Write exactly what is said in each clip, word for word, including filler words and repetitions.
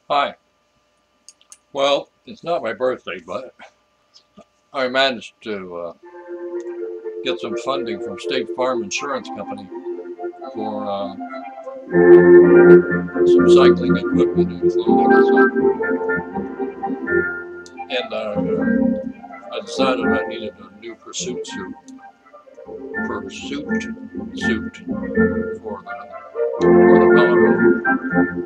Hi. Well, it's not my birthday, but I managed to uh, get some funding from State Farm Insurance Company for uh, some cycling equipment and clothing and stuff. And uh, I decided I needed a new pursuit suit, pursuit suit for the for the Peloton.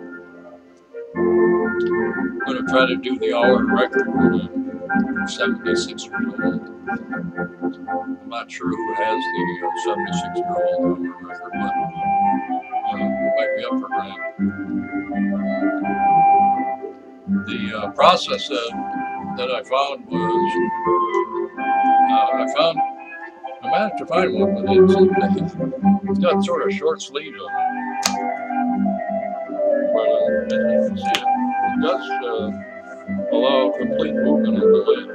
I'm going to try to do the hour record when I'm seventy-six years old. I'm not sure who has the uh, seventy-six year old hour record, but uh, it might be up for grabs. The uh, process that, that I found was uh, I found I managed to find one, but it's, it's got sort of short sleeves on it. But uh, as you can see, it, it does uh, allow complete movement of the lid.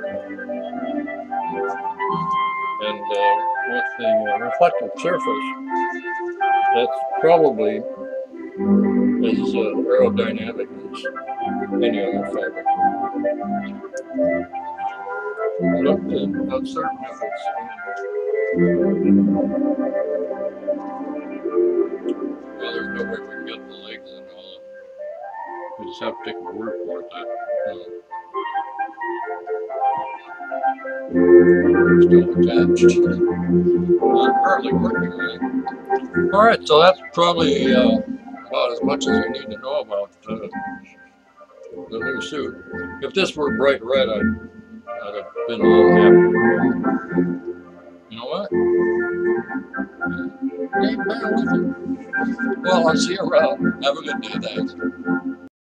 And uh, with the uh, reflective surface, that's probably as uh, aerodynamic as any other fabric. But I'm not certain if it's. Well, there's no way we can get the legs and all. We just have to take my word for it that uh, they're still attached. Not currently working, right? Alright, so that's probably uh, about as much as you need to know about uh, the new suit. If this were bright red, I'd, I'd have been a little happier. You know what? Hey, bear with it. Well, I'll see you around. Have a good day, thanks.